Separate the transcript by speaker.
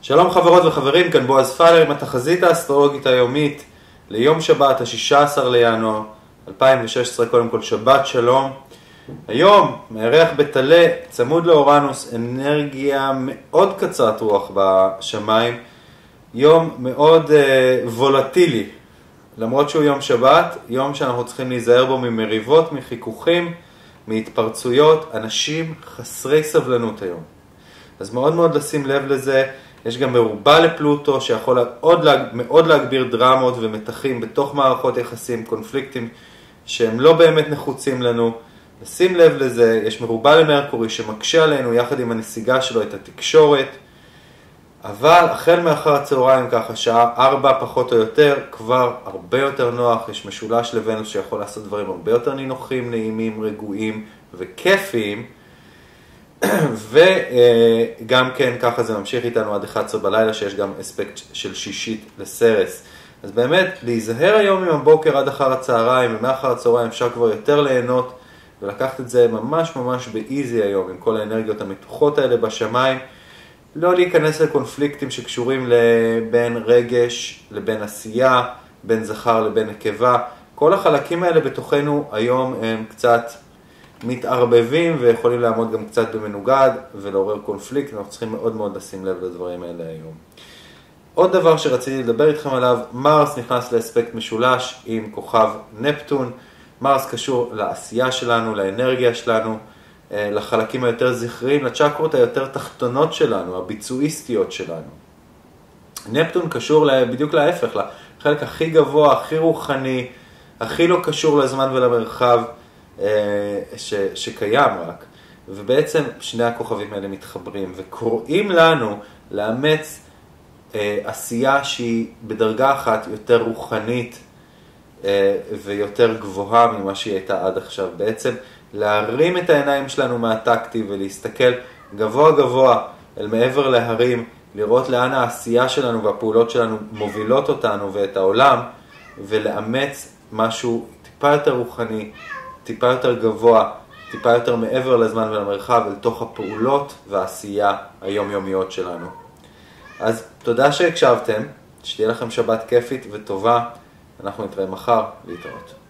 Speaker 1: שלום חברות וחברים, כאן בועז פלר עם התחזית האסטרולוגית היומית ליום שבת, ה-16 לינואר 2016, קודם כל שבת שלום. היום מארח בטלה, צמוד לאורנוס, אנרגיה מאוד קצרת רוח בשמיים, יום מאוד וולטילי, למרות שהוא יום שבת, יום שאנחנו צריכים להיזהר בו ממריבות, מחיכוכים, מהתפרצויות, אנשים חסרי סבלנות היום. אז מאוד מאוד לשים לב לזה. יש גם מרובה לפלוטו שיכול מאוד להגביר דרמות ומתחים בתוך מערכות יחסים, קונפליקטים שהם לא באמת נחוצים לנו. לשים לב לזה, יש מרובה למרקורי שמקשה עלינו יחד עם הנסיגה שלו את התקשורת, אבל החל מאחר הצהריים ככה, שעה 4 פחות או יותר, כבר הרבה יותר נוח, יש משולש לוונוס שיכול לעשות דברים הרבה יותר נינוחים, נעימים, רגועים וכיפיים, וגם כן ככה זה ממשיך איתנו עד 11 בלילה, שיש גם אספקט של שישית לסרס. אז באמת להיזהר היום עם הבוקר עד אחר הצהריים, ומאחר הצהריים אפשר כבר יותר ליהנות ולקחת את זה ממש ממש באיזי היום עם כל האנרגיות המתוחות האלה בשמיים. לא להיכנס לקונפליקטים שקשורים לבין רגש לבין עשייה, בין זכר לבין נקבה. כל החלקים האלה בתוכנו היום הם קצת מתערבבים ויכולים לעמוד גם קצת במנוגד ולעורר קונפליקט. אנחנו צריכים מאוד מאוד לשים לב לדברים האלה היום. עוד דבר שרציתי לדבר איתכם עליו, מרס נכנס לאספקט משולש עם כוכב נפטון. מרס קשור לעשייה שלנו, לאנרגיה שלנו, לחלקים היותר זכריים, לצ'קרות היותר תחתונות שלנו, הביצועיסטיות שלנו. נפטון קשור בדיוק להפך, לחלק הכי גבוה, הכי רוחני, הכי לא קשור לזמן ולמרחב שקיים רק. ובעצם שני הכוכבים האלה מתחברים וקוראים לנו לאמץ עשייה שהיא בדרגה אחת יותר רוחנית ויותר גבוהה ממה שהיא הייתה עד עכשיו. בעצם להרים את העיניים שלנו מהטקטי ולהסתכל גבוה גבוה אל מעבר להרים, לראות לאן העשייה שלנו והפעולות שלנו מובילות אותנו ואת העולם, ולאמץ משהו טיפה יותר רוחני, טיפה יותר גבוה, טיפה יותר מעבר לזמן ולמרחב, אל תוך הפעולות והעשייה היומיומיות שלנו. אז תודה שהקשבתם, שתהיה לכם שבת כיפית וטובה, אנחנו נתראה מחר, להתראות.